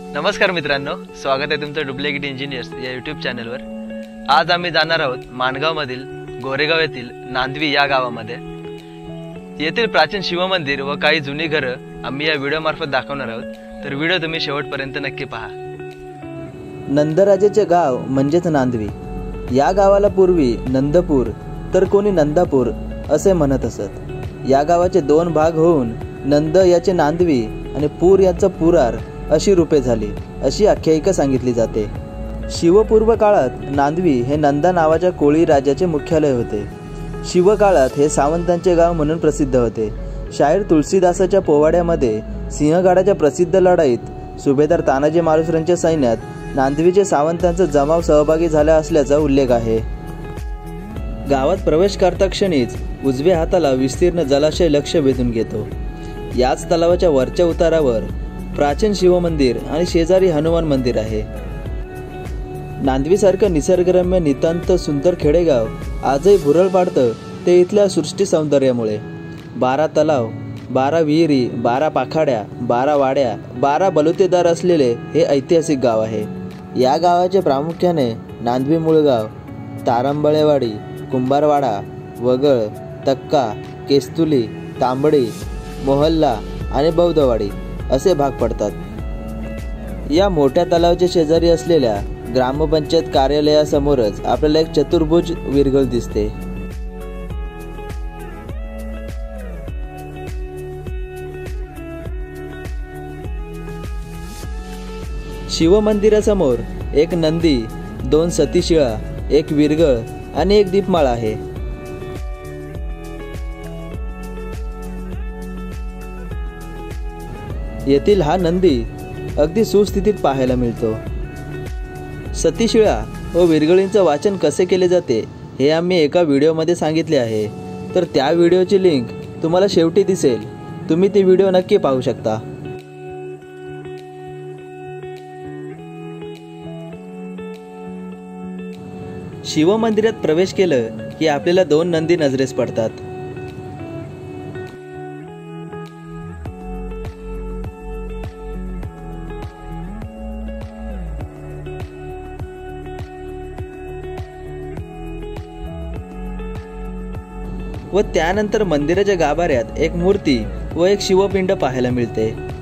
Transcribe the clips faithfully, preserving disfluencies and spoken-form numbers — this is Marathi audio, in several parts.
नमस्कार मित्रांनो, स्वागत आहे तुमचं डुप्लिकेट इंजिनियर्स या यूट्यूब चॅनलवर। आज आम्ही जाणार आहोत माणगावमधील गोरेगाव येथील नांदवी या गावामध्ये। येथील प्राचीन शिवमंदिर व काही जुनी घरं आम्ही या व्हिडिओ मार्फत दाखवणार आहोत, तर व्हिडिओ तुम्ही शेवटपर्यंत नक्की पहा। नंदराजाचे गाव म्हणजेच नांदवी। या गावाला पूर्वी नंदपूर तर कोणी नंदापूर असे म्हणत असत। या गावाचे दोन भाग होऊन नंद याचे नांदवी आणि पूर याचा पुरार अशी रूपे झाली, अशी आख्यायिका सांगितली जाते। शिवपूर्व काळात नांदवी हे नंदा नावाच्या कोळी राजाचे मुख्यालय होते। शिवकाळात हे सावंतांचे गाव म्हणून प्रसिद्ध होते। शाहीर तुलसीदासाच्या पोवाड्यामध्ये सिंहगडाच्या प्रसिद्ध लढाईत सुभेदार तानाजी मालुसरेंच्या सैन्यात नांदवीचे सावंतांचा जमाव सहभागी झाला असल्याचा उल्लेख आहे। गावात प्रवेश करता क्षणीच उजव्या हाताला विस्तीर्ण जलाशय लक्ष वेधून घेतो। याच तलावाच्या वरच्या उतारावर प्राचीन शिवमंदिर आणि शेजारी हनुमान मंदिर आहे। नांदवीसारखं निसर्गरम्य नितांत सुंदर खेडेगाव आजही भुरळ पाडतं ते इथल्या सृष्टी सौंदर्यामुळे। बारा तलाव, बारा विहिरी, बारा पाखाड्या, बारा वाड्या, बारा बलुतेदार असलेले हे ऐतिहासिक गाव आहे। या गावाचे प्रामुख्याने नांदवी मुळगाव, तारंबळेवाडी, कुंभारवाडा, वगळ, तक्का, केस्तुली, तांबडी, मोहल्ला आणि बौद्धवाडी असे भाग पडतात। या मोठ्या तलावाच्या शेजारी असलेल्या ग्रामपंचायत कार्यालयासमोरच आपल्याला एक चतुर्भुज विरगळ दिसते। शिवमंदिरासमोर एक नंदी, दोन सतीशिळा, एक विरगळ आणि एक दीपमाळ आहे। येथील हा नंदी अगदी सुस्थितीत पाहायला मिळतो। सतीशिळा व विरगळींचं वाचन कसे केले जाते हे आम्ही एका व्हिडिओमध्ये सांगितले आहे, तर त्या व्हिडिओची लिंक तुम्हाला शेवटी दिसेल, तुम्ही ती व्हिडिओ नक्की पाहू शकता। शिवमंदिरात प्रवेश केलं की आपल्याला दोन नंदी नजरेस पडतात। व त्यानंतर मंदिराच्या गाभाऱ्यात एक मूर्ती व एक शिवपिंड पाहायला मिळते।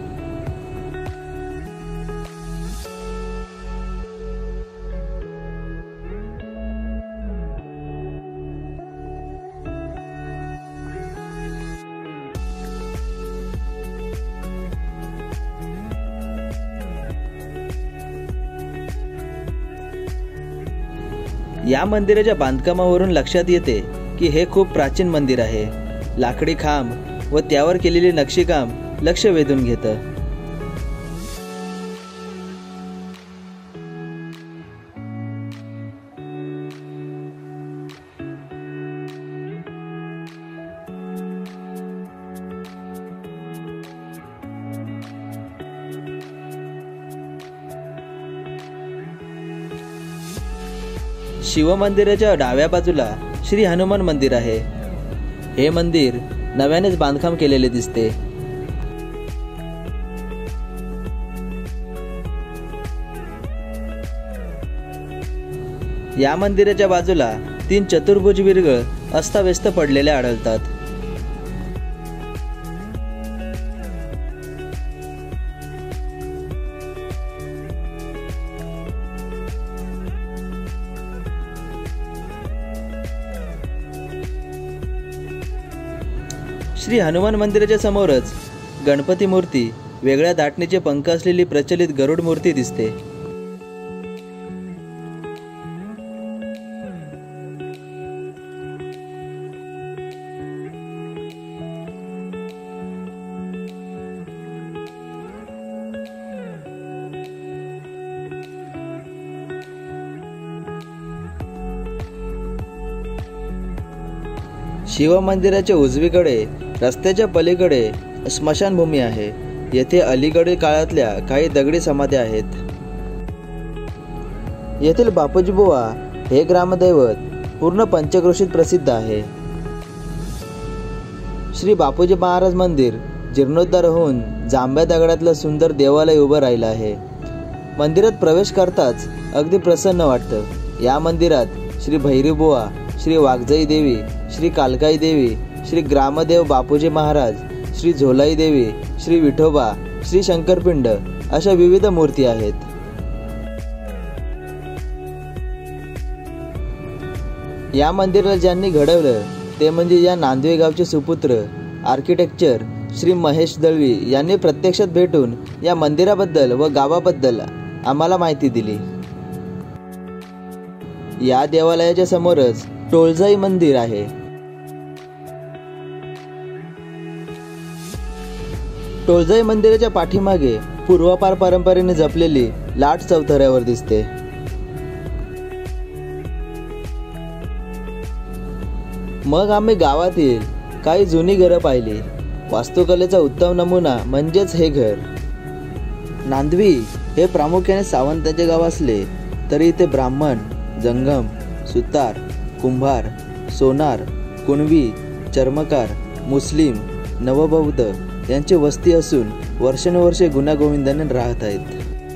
या मंदिराच्या बांधकामावरून लक्षात येते की हे खूप प्राचीन मंदिर आहे। लाकडी खांब व त्यावर केलेले नक्षीकाम लक्ष वेधून घेतं। शिवमंदिराच्या डाव्या बाजूला श्री हनुमान मंदिर आहे। हे मंदिर नव्यानेच बांधकाम केलेले दिसते। या मंदिराच्या बाजूला तीन चतुर्भुज विरगळ अस्ताव्यस्त पडलेले आढळतात। श्री हनुमान मंदिराच्या समोरच गणपती मूर्ती, वेगळ्या धाटणीचे पंख असलेली प्रचलित गरुड मूर्ती दिसते। शिवमंदिराच्या उजवीकडे रस्त्याच्या पलीकडे स्मशानभूमी आहे। येथे अलीकडील काळातल्या काही दगडी समाध्या आहेत। येथील बापूजीबुवा हे ग्रामदैवत पूर्ण पंचक्रोशीत प्रसिद्ध आहे। श्री बापूजी महाराज मंदिर जीर्णोद्धार होऊन जांभ्या दगडातलं सुंदर देवालय उभं राहिलं आहे। मंदिरात प्रवेश करताच अगदी प्रसन्न वाटतं। या मंदिरात श्री भैरीबुवा, श्री वाघजाई देवी, श्री कालकाई देवी, श्री ग्रामदेव बापूजी महाराज, श्री झोलाई देवी, श्री विठोबा, श्री शंकरपिंड अशा विविध मूर्ती आहेत। या मंदिराला ज्यांनी घडवलं ते म्हणजे या नांदवे गावचे सुपुत्र आर्किटेक्चर श्री महेश दळवी यांनी प्रत्यक्षात भेटून या मंदिराबद्दल व गावाबद्दल आम्हाला माहिती दिली। या देवालयाच्या समोरच टोळजाई मंदिर आहे। टोळजाई मंदिराच्या पाठीमागे पूर्वापार परंपरेने जपलेली लाट चौथऱ्यावर दिसते। मग आम्ही गावातील काही जुनी घरं पाहिली। वास्तुकलेचा उत्तम नमुना म्हणजेच हे घर। नांदवी हे प्रामुख्याने सावंतांचे गाव असले तरी इथे ब्राह्मण, जंगम, सुतार, कुंभार, सोनार, कुणबी, चर्मकार, मुस्लिम, नवबौद्ध यांची वस्ती असून वर्षानुवर्षे गुण्यागोविंदाने राहत आहेत।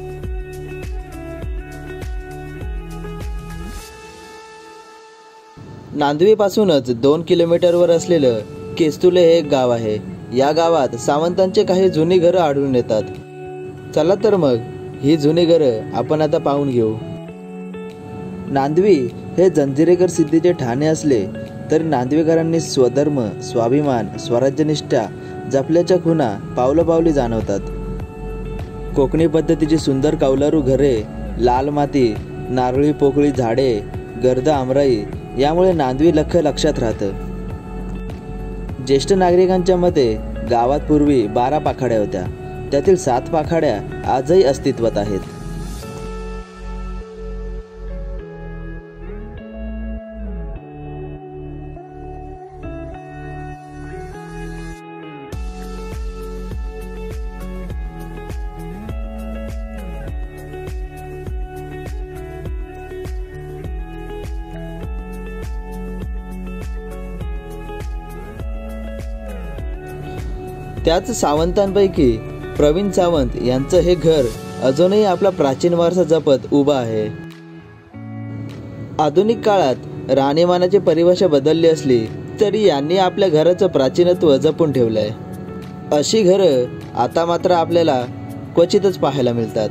नांदवी पासूनच दोन किलोमीटरवर असलेलं केस्तुले हे एक गाव आहे। या गावात सावंतांचे काही जुनी घरं आढळून येतात। चला तर मग ही जुनी घरं आपण आता पाहून घेऊ। नांदवी हे जंजिरेकर सिद्धीचे ठाणे असले तरी नांदवेकरांनी स्वधर्म, स्वाभिमान, स्वराज्यनिष्ठा जपल्याच्या खुणा पावलोपावली जाणवतात। कोकणी पद्धतीची सुंदर कौलारू घरे, लाल माती, नारळी पोकळी झाडे, गर्द आमराई यामुळे नांदवी लख लक्षात राहतं। ज्येष्ठ नागरिकांच्या मते गावात पूर्वी बारा पाखाड्या होत्या, त्यातील सात पाखाड्या आजही अस्तित्वात आहेत। त्याच सावंतांपैकी प्रवीण सावंत यांचं हे घर अजूनही आपला प्राचीन वारसा जपत उभा आहे। आधुनिक काळात राहणीमानाची परिभाषा बदलली असली तरी यांनी आपल्या घराचं प्राचीनत्व जपून ठेवलंय। अशी घरं आता मात्र आपल्याला क्वचितच पाहायला मिळतात।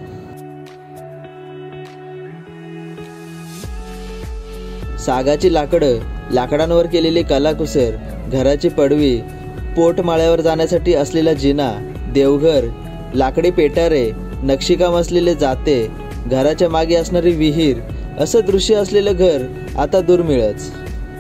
सागाची लाकडं, लाकडांवर केलेली कलाकुसर, घराची पडवी, पोटमाळ्यावर जाण्यासाठी असलेला जिना, देवघर, लाकडी पेटारे, नक्षीकाम असलेले जाते, घराच्या मागे असणारी विहीर असं दृश्य असलेलं घर आता दुर्मिळच।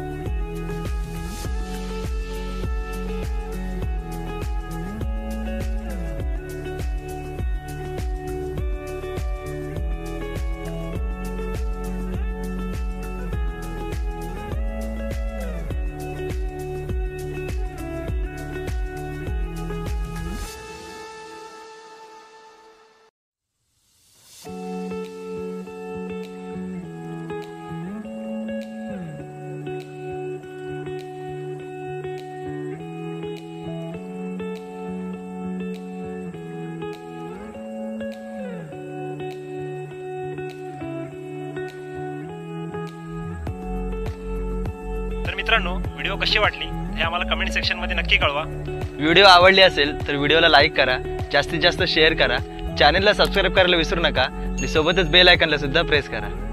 तर मित्रांनो, व्हिडिओ कशी वाटली हे आम्हाला कमेंट सेक्शन मध्ये नक्की कळवा। व्हिडिओ आवडली असेल तर व्हिडिओला लाईक करा, जास्तीत जास्त शेअर करा, चॅनलला सबस्क्राईब करायला विसरू नका आणि सोबतच बेल आयकॉनला सुद्धा प्रेस करा।